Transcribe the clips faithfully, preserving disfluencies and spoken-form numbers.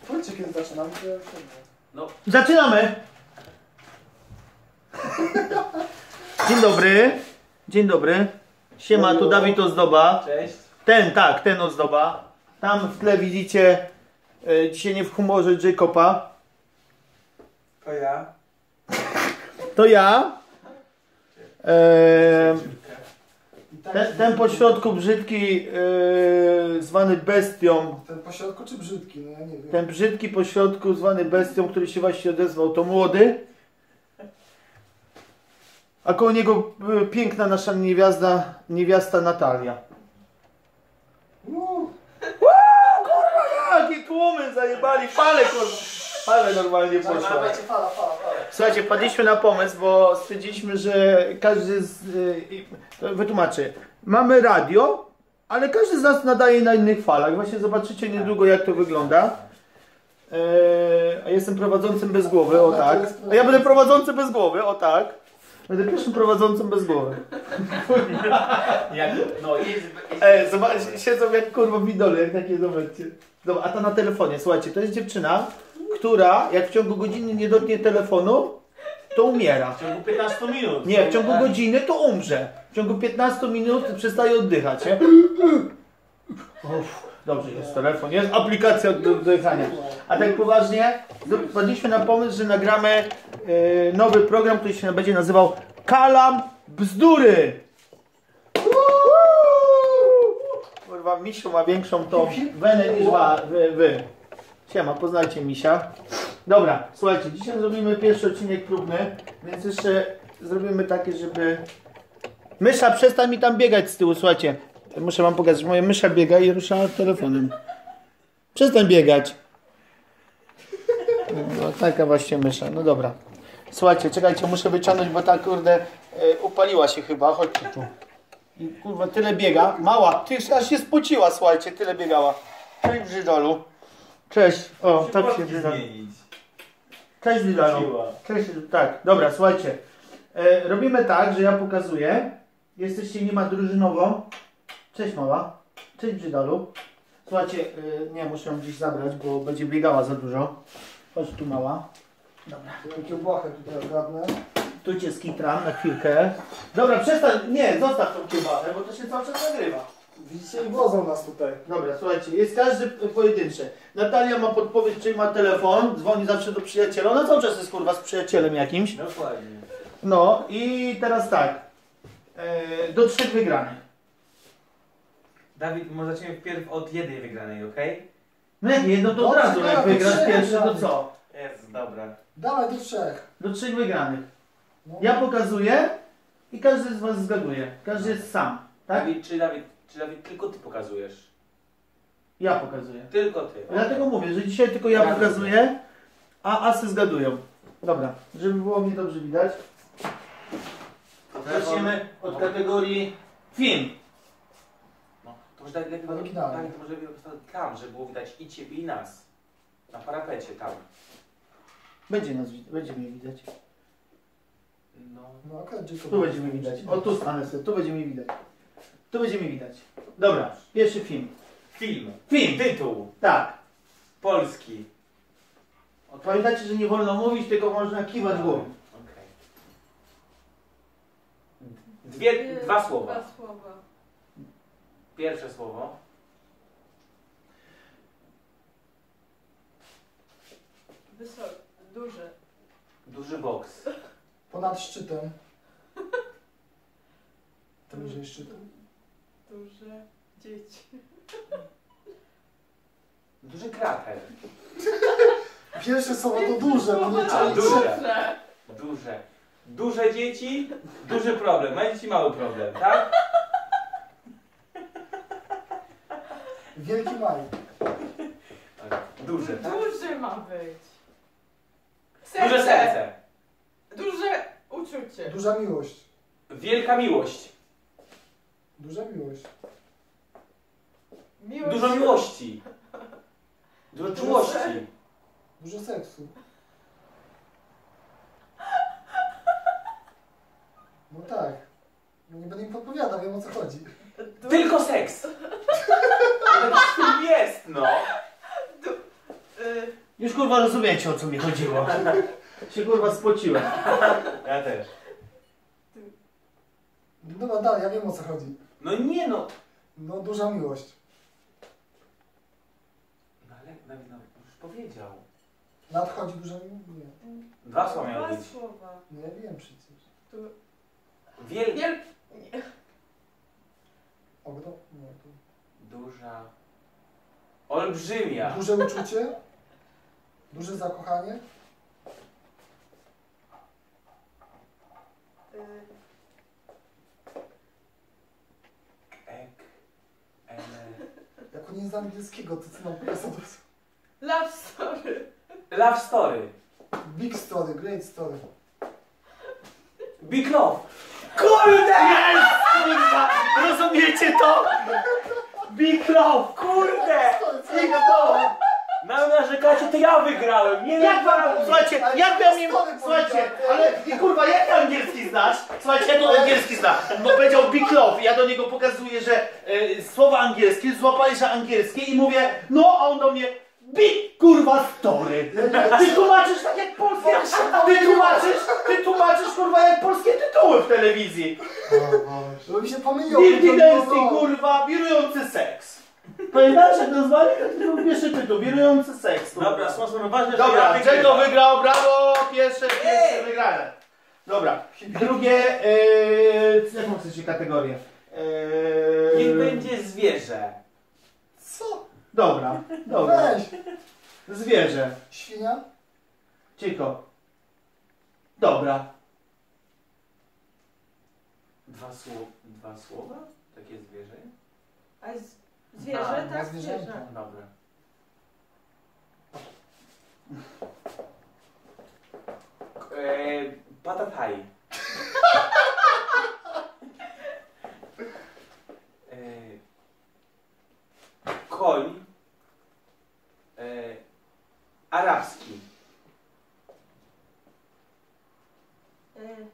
Powiedzcie, kiedy zaczynamy, to ja już nie No. Zaczynamy! Dzień dobry. Dzień dobry. Siema, tu Dawid Ozdoba. Cześć. Ten, tak, ten Ozdoba. Tam w tle widzicie e, dzisiaj nie w humorze Jacoba. To ja. To ja. E, ten, ten po środku brzydki, e, zwany bestią. Ten po środku czy brzydki? No ja nie wiem. Ten brzydki po środku, zwany bestią, który się właśnie odezwał, to młody. A koło niego y, piękna nasza niewiasta, niewiasta Natalia. Uuu, Kurwa, jakie tłumy zajebali, fale kurwa. Fale normalnie poszła. Dawajcie, fala, fala, fala. Słuchajcie, wpadliśmy na pomysł, bo stwierdziliśmy, że każdy z... Y, y, wytłumaczę. Mamy radio, ale każdy z nas nadaje na innych falach. Właśnie zobaczycie niedługo, jak to wygląda. E, a jestem prowadzącym bez głowy, o tak. A ja będę prowadzący bez głowy, o tak. Będę pierwszym prowadzącym bez głowy. Jak, no jest... jest... E, zobacz, siedzą jak kurwa w idole, jak takie, zobaczcie. Dobra, a ta na telefonie, słuchajcie, to jest dziewczyna, która jak w ciągu godziny nie dotknie telefonu, to umiera. W ciągu piętnastu minut. Nie, w ciągu godziny to umrze. W ciągu piętnastu minut przestaje oddychać, nie? Uff, dobrze, jest telefon, jest aplikacja do oddychania. A tak poważnie, wpadliśmy na pomysł, że nagramy e, nowy program, który się będzie nazywał Kalam Bzdury. Kurwa, Misiu ma większą tą wenę niż wa, wy, wy. Siema, poznajcie Misia. Dobra, słuchajcie, dzisiaj zrobimy pierwszy odcinek próbny, więc jeszcze zrobimy takie, żeby... Mysza, przestań mi tam biegać z tyłu, słuchajcie. Muszę wam pokazać, moja mysza biega i rusza telefonem. Przestań biegać. No, taka właśnie mysza, no dobra. Słuchajcie, czekajcie, muszę wyciągnąć, bo ta kurde y, upaliła się chyba, chodźcie tu. I kurwa, tyle biega. Mała, ty aż się spociła, słuchajcie, tyle biegała. Cześć Brzydolu. Cześć. O, tak się Brzydolu. Cześć Brzydolu. Cześć, tak, dobra, słuchajcie. E, robimy tak, że ja pokazuję. Jesteście nie ma drużynowo. Cześć mała. Cześć Brzydolu. Słuchajcie, e, nie, muszę ją gdzieś zabrać, bo będzie biegała za dużo. Chodź tu mała. Dobra. Jakie błahę tutaj ogarnę. Tu cię skitram na chwilkę. Dobra, przestań, nie, zostaw tą kiełbasę, bo to się cały czas nagrywa. Widzicie, i wodzą nas tutaj. Dobra, słuchajcie, jest każdy pojedynczy. Natalia ma podpowiedź, czyli ma telefon, dzwoni zawsze do przyjaciela. Ona cały czas jest kurwa z przyjacielem jakimś. Dokładnie. No i teraz tak. E, do trzech wygranych. Dawid, może zaczniemy wpierw od jednej wygranej, okej? Okay? No jak nie, no to od Dobrze, razu, dobra, jak to wygrasz trzech pierwszy, to wygranych. co? Jest, dobra. Dawaj do trzech. Do trzech wygranych. No. Ja pokazuję i każdy z was zgaduje. Każdy jest sam, tak? Dawid, czy Dawid, czy Dawid tylko ty pokazujesz? Ja pokazuję. Tylko ty. Dlatego mówię, że dzisiaj tylko ja pokazuję, a asy zgadują. Dobra, żeby było mnie dobrze widać. Zaczniemy od kategorii film. No, to może Dawid lepiej Oryginalnie. Dawid, to może lepiej postawić tam, żeby było widać i ciebie, i nas. Na parapecie tam. Będzie nas widać, będzie mnie widać. No. No okej, Jacob. Tu będzie mnie widać. O tu stanę sobie, tu będzie mnie widać. Tu będzie mnie widać. Dobra, pierwszy film. Film. Film! Tytuł. Tak. Polski. Pamiętajcie, że nie wolno mówić, tylko można kiwać głową. Okej. Dwie, dwa słowa. Dwa słowa. Pierwsze słowo. Wysoki. Duży. Duży boks. Ponad szczytem. To bliżej szczytu. Duże dzieci. Duży krater. Pierwsze słowo to duże, bo nie A, trzeba duże. Duże. Duże. Duże dzieci, duży problem. Małe dzieci, mały problem, tak? Wielki maj. Tak. Duże, tak? Duży ma być. Duże serce. Duże uczucie. Duża miłość. Wielka miłość. Duża miłość. Miłość. Dużo miłości. Dużo czułości. Dużo seksu. No tak. No nie będę im podpowiadał, wiem o co chodzi. Du- Tylko seks. No taki film jest, no. y Już kurwa rozumiecie, o co mi chodziło. Się kurwa spociłem. Ja też. Dobra, dalej, ja wiem o co chodzi. No nie no. No, duża miłość. No ale no, no, już powiedział. Nadchodzi duża miłość? Nie. Dwa słowa miały Dwa być. słowa. Nie wiem przecież. Tu... Wiel... Wiel... Nie. Ogro? Nie. Tu. Duża... Olbrzymia. Duże uczucie? Duże zakochanie? Y, Ek... Ele... Jak on nie z angielskiego, to co nam powiesz od razu? Love story. Love story. Big story, great story. Big love. Kurde! Jest! Kurwa! Rozumiecie to? Big love! Kurde! Nie gotowe! Na narzekacie, to ja wygrałem. Nie Jak wiem, wam, słuchajcie, jak miał mi, Stary słuchajcie, powiedział, ale kurwa, jak ty angielski znasz? Słuchajcie, ja to angielski znam, bo powiedział big love, ja do niego pokazuję, że e, słowa angielskie, złapali, że angielskie i mówię, no, a on do mnie, big kurwa story. Ty tłumaczysz tak jak polskie, ty tłumaczysz, ty tłumaczysz kurwa jak polskie tytuły w telewizji. Żeby mi się pomyliło. Dirty to Dancing, było- kurwa, wirujący seks. Pamiętasz jak nazwali? To był pierwszy tytuł, wirujący seks. kurwa. Dobra, słowo no ważne, że Dobra, ja Dżego wygrywam. wygrał, brawo! Pierwsze, pierwsze wygrane. Dobra, drugie, yy, jaką chcecie kategorię? Yy, Niech będzie zwierzę. Co? Dobra, dobra. Weź. Zwierzę. Świnia? Cicho. Dobra. Dwa, słow... Dwa słowa? Takie zwierzę? A z... zwierzę, A, no tak? zwierzęta. Zwierzę. Dobra. Eee, patataj. Eee, koń. Eee, arabski. Y,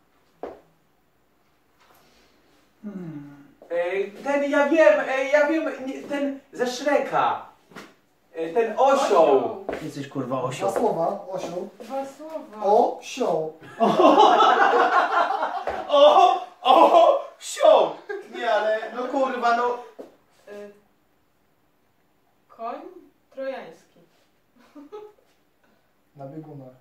Eee, ten, ja wiem, eee, ja wiem, nie, ten ze Shreka. Eee, ten osioł. Jesteś kurwa Dwa osioł. słowa. Osioł. Dwa słowa. Osioł. O! O! Sioł! Nie, ale no kurwa, no. Y, koń trojański. Na biegunach.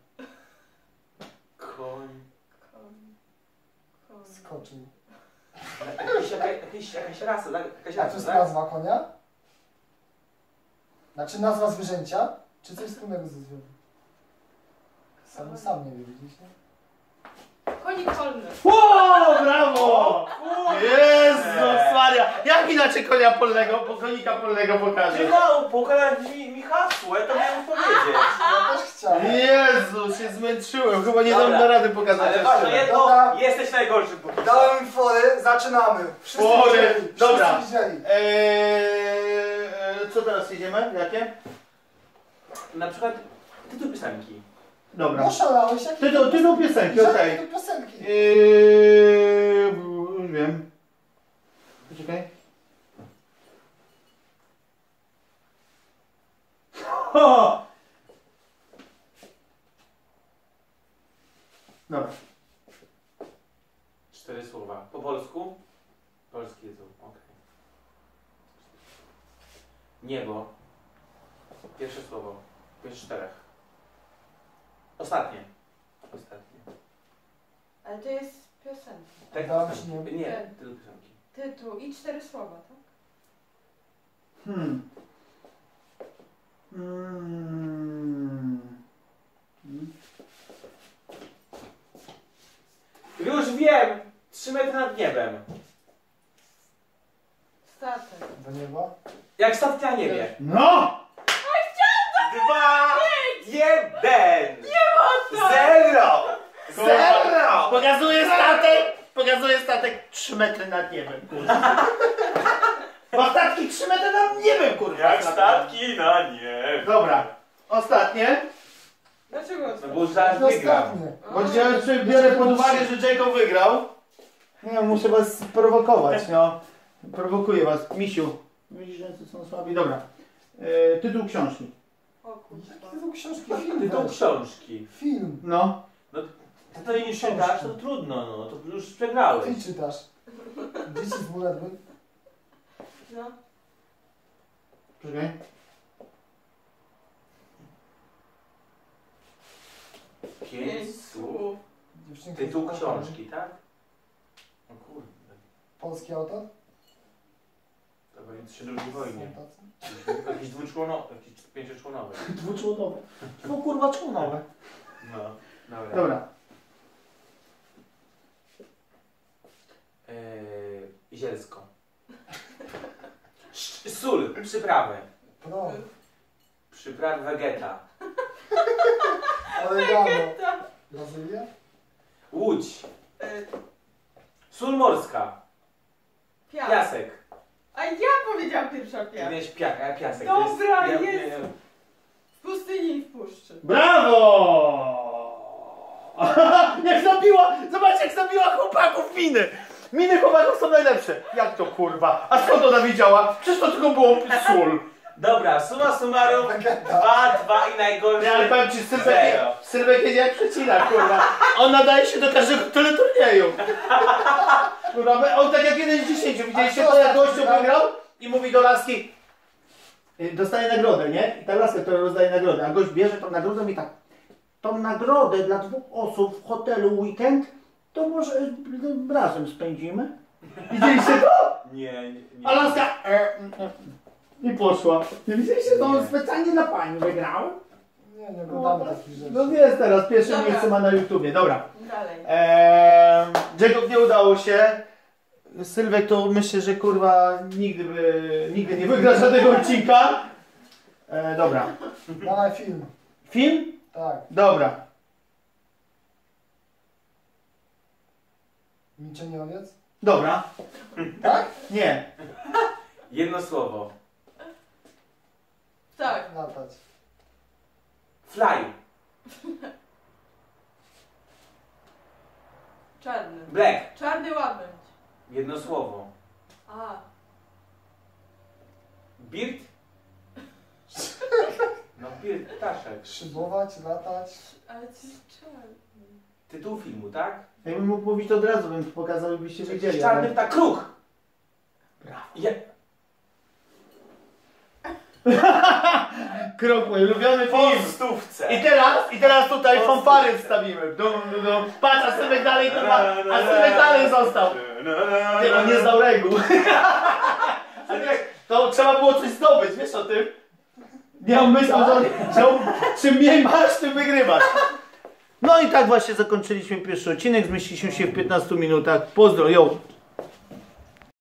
Koń. Koń. Koń. Skoczył. Jakaś, jakaś, jakaś rasa, tak? Jakaś A to rasa, jest tak? nazwa konia? Znaczy nazwa zwierzęcia? Czy coś wspólnego ze zwierzęciem? Sam, sam nie wiem, widzisz? nie? Konik polny. O, brawo! Jezus Maria! Jak inaczej konia polnego, po konika polnego pokażę? Michał, pokazać mi, mi hasło, ja to miałem powiedzieć. Ja też chciałem. Jezu, się zmęczyłem, chyba nie dam Dobra. na rady pokazać. Ale jeszcze ważne raz. jedno, Dobra. jesteś najgorszy póki co. Dałem im fory, zaczynamy. Wszyscy Fory, widzieli, wszyscy dobra. widzieli. Eee, co teraz jedziemy? Jakie? Na przykład tytuł piosenki. Dobra. No szalałeś, jakie... Tytuł, tytuł piosenki, okej. Jakie piosenki? Eee, już wiem. Poczekaj. Ho! Dobra. Cztery słowa. Po polsku? Polski język, okej. Niebo. Pierwsze słowo. Pierwsze czterech. Ostatnie. Ostatnie. Ale to jest piosenka. Tak, Dałem piosenki. ci nie- Nie, tytuł piosenki. Tytuł i cztery słowa, tak? Hmm. Mm. Hmm. Już wiem! Trzy metry nad niebem. Statek. Do nieba? Jak statek na niebie. No! Dwa, jeden! Zero! Zero! Pokazuje statek! Pokazuje statek trzy metry nad niebem, kurwa. Bo statki trzy metry nad niebem, kurwa. Jak statki na niebie. Dobra, ostatnie. Dlaczego No ostatni? bo zaraz To wygram. ostatnie. Bo dzisiaj że biorę pod uwagę, że Jacob wygrał. Nie, muszę was prowokować, no. Prowokuję was. Misiu. Widzisz, że są słabi. Dobra. E, tytuł książki. O Jakie to są książki? Film Tytuł weź. książki. Film. No. Ty to nie czytasz, to trudno, no. To już przegrałeś. Ty czytasz. Dzieci z Muradły. No. Czekaj. Pięć słów. Dziewczynka Tytuł z książki, tak? O kurde. Polski autor? To będzie trzy drugiej wojnie. Są tacy. Jakiś dwuczłonowy, jakiś pięcioczłonowy. Dwuczłonowe. No kurwa członowe. No, dobra. Dobra. Eee, zielsko. Sz- Sól, przyprawy. Pro. Przyprawy wegeta. Oregano. Brazylia? Łódź. Y, Sól morska. Piasek. Piasek. A ja powiedziałam pierwsza Ty piasek. miałeś piak, a ja piasek. Dobra, to jest, jest. ja- ja- W pustyni i w puszczy. Brawo! Jak zabiła! Zobacz jak zabiła chłopaków miny! Miny chłopaków są najlepsze. Jak to kurwa? A skąd ona wiedziała? Przecież to tylko było sól. Dobra, summa summarum. Dwa, dwa i najgorszy. Ja ale powiem ci, Sylwek, zero. Sylwek jedzie jak przecina, kurwa. On nadaje się do każdego teleturnieju. Kurwa, on tak jak jeden z dziesięciu. Widzieliście to, jak gościu wygrał i mówi do laski, y, dostaje nagrodę, nie? I ta laska, która rozdaje nagrodę, a gość bierze tą nagrodę i tak, tą nagrodę dla dwóch osób w hotelu weekend, to może y, razem spędzimy. Widzieliście to? Nie, nie, nie. A laska e, mm, mm, i poszła. Nie widzieliście, to on Nie. specjalnie dla pani wygrał? Nie, nie oglądamy takich rzeczy. No jest teraz, pierwsze Dobra. miejsce ma na YouTubie, dobra. Dalej. Eee, Jacob nie udało się. Sylwek to myślę, że kurwa nigdy by, nigdy nie wygra żadnego odcinka. Eee, dobra. Dawaj film. Film? Tak. Dobra. Milczenie owiec? Dobra. Tak? Nie. Jedno słowo. Tak. Latać. Fly. Czarny. Black. Czarny łabędź. Jedno słowo. A. Birt. No birt, ptaszek. Szybować, latać. Ale to jest czarny. Tytuł filmu, tak? Jakbym mógł mówić to od razu, bym pokazał i byście wiedzieli. Czarny ale- ptak. Kruk. Brawo. Je... Krok, mój ulubiony Po film. stówce. I teraz, i teraz tutaj fanfary wstawimy. Dum, dum, dum. Patrz, a Sylwek dalej, kurwa, a Sylwek dalej został. Ty, on nie znał reguł. Ale jak, to trzeba było coś zdobyć, wiesz o tym? Nie, on myślał, że, on, że on, czym mniej masz, tym wygrywasz. No i tak właśnie zakończyliśmy pierwszy odcinek, zmieściliśmy się w piętnastu minutach. Pozdro, yo.